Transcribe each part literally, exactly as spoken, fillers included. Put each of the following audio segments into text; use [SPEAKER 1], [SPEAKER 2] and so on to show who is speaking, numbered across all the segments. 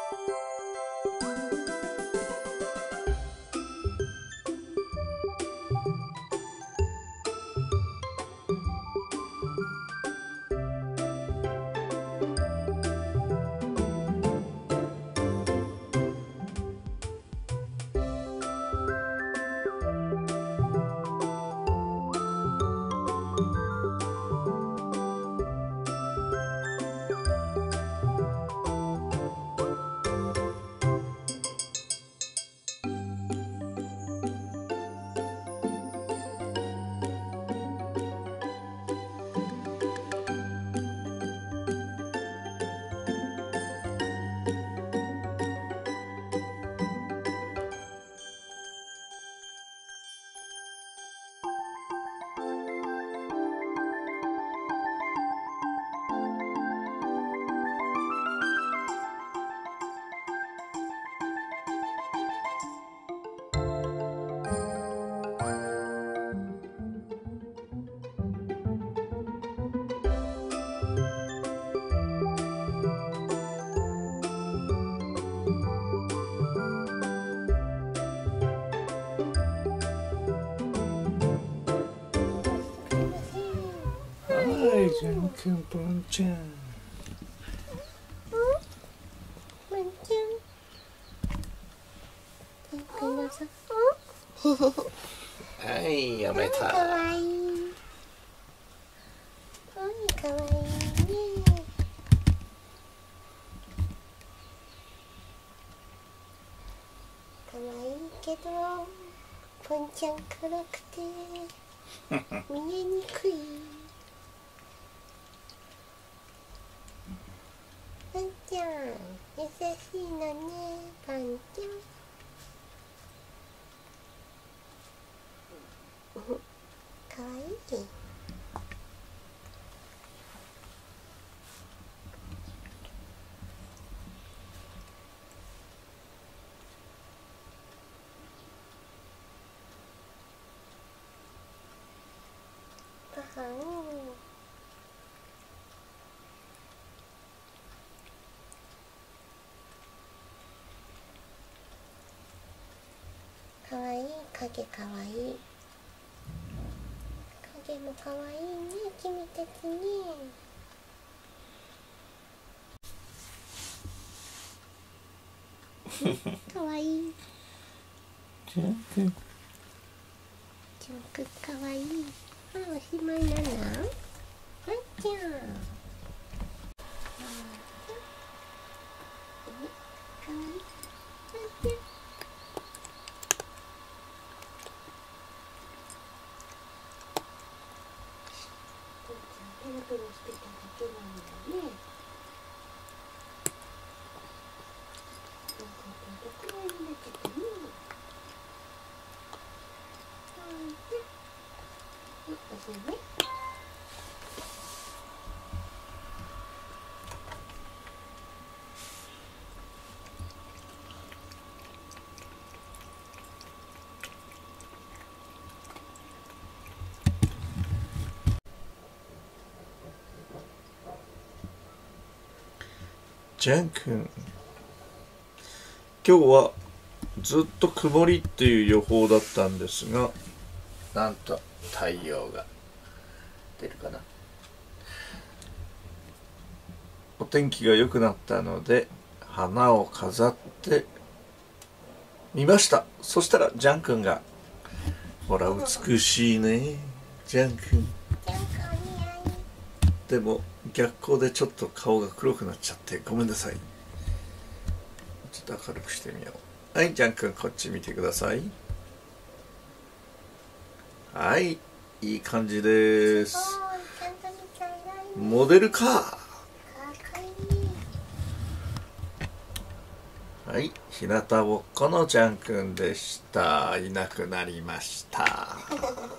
[SPEAKER 1] はい、じゃんくんぽんちゃん。
[SPEAKER 2] ぽんちゃん。じゃんくんのさ。
[SPEAKER 1] はい、やめた。
[SPEAKER 2] かわいい。かわいいね。かわいいけど、ぽんちゃん辛くて見えにくい。ぽんちゃん、優しいのね、ぽんちゃん。かわいい。ご飯。かわいい、影かわいい。影もかわいいね、君たちね。かわいい。
[SPEAKER 1] じゃんくん。
[SPEAKER 2] じゃんくんかわいい。あ、おしまいなの？ぽんちゃん。かわいい。ぽんちゃん。ペロペロしてただけなんだね。どこまでなっちゃったね。おしまい。
[SPEAKER 1] じゃんくん。今日はずっと曇りっていう予報だったんですが、なんと太陽が出るかな。お天気が良くなったので花を飾ってみました。そしたらジャンくんが、ほら美しいねジャンくん。でも逆光でちょっと顔が黒くなっちゃってごめんなさい。ちょっと明るくしてみよう。はい、ジャンくんこっち見てください。はい、いい感じです。モデルカー。はい、日向ぼっこのジャンくんでした。いなくなりました。はい、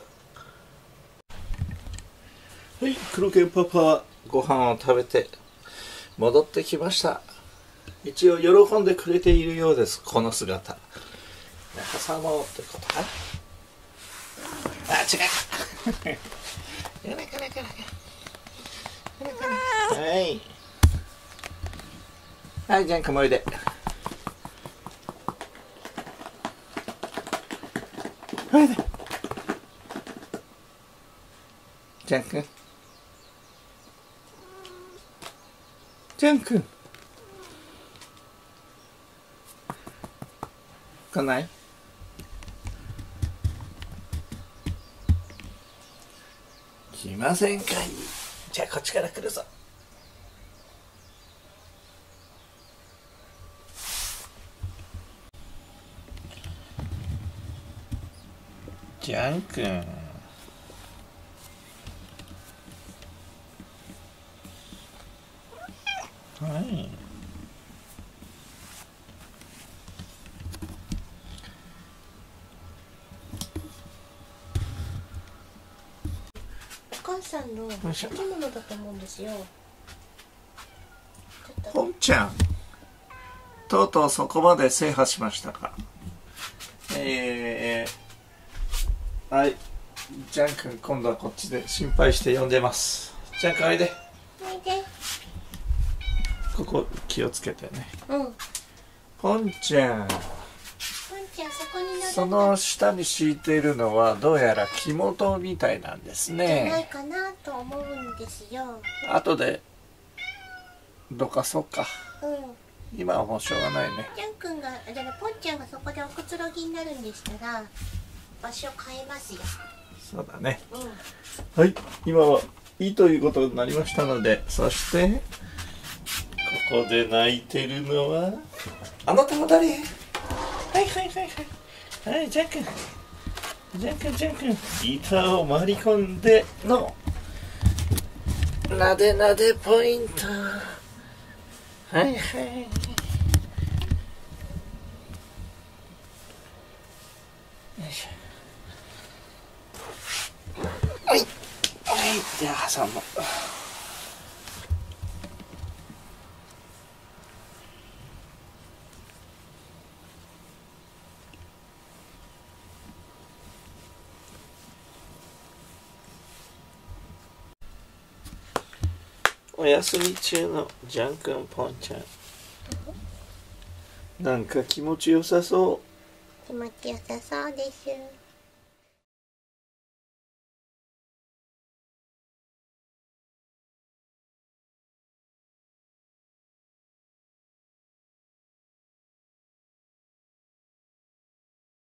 [SPEAKER 1] 黒犬パパはご飯を食べて戻ってきました。一応喜んでくれているようです、この姿。挟もうってことか。あ、違う。やらかなかなか。はい。はい、ジャンくんもおいで。 おいで。ジャン君。ジャン君。来ない？来ませんかい。じゃあこっちから来るぞ。ジャン君。はい。
[SPEAKER 2] お母さんの生き物だと思うんですよ。
[SPEAKER 1] ポンちゃん、とうとうそこまで制覇しましたか。えー、はい、ジャン君、今度はこっちで心配して呼んでます。ジャン君、おいで。
[SPEAKER 2] おいで。
[SPEAKER 1] ここ気をつけてね。
[SPEAKER 2] うん。
[SPEAKER 1] ポンちゃん。
[SPEAKER 2] ポンちゃん、そこに乗る。
[SPEAKER 1] その下に敷いているのはどうやら木本みたいなんですね。
[SPEAKER 2] じゃないかなと思うんですよ。
[SPEAKER 1] 後でどかそうか。
[SPEAKER 2] うん。
[SPEAKER 1] 今はもうしょうがないね。
[SPEAKER 2] ジャン君が、じゃあポンちゃんがそこでおくつろぎになるんでしたら場所変えますよ。
[SPEAKER 1] そうだね。
[SPEAKER 2] うん。
[SPEAKER 1] はい、今はいいということになりましたので、そしてここで泣いてるのはあなたは誰？はいはいはいはいはい、ジャン君、ジャン君ジャン君、ギターを回り込んでのなでなでポイント。はいはい、よいしょ。はいはい、では挟む。お休み中のジャン君、ポンちゃん、なんか気持ちよさそう。
[SPEAKER 2] 気持ちよさそうです。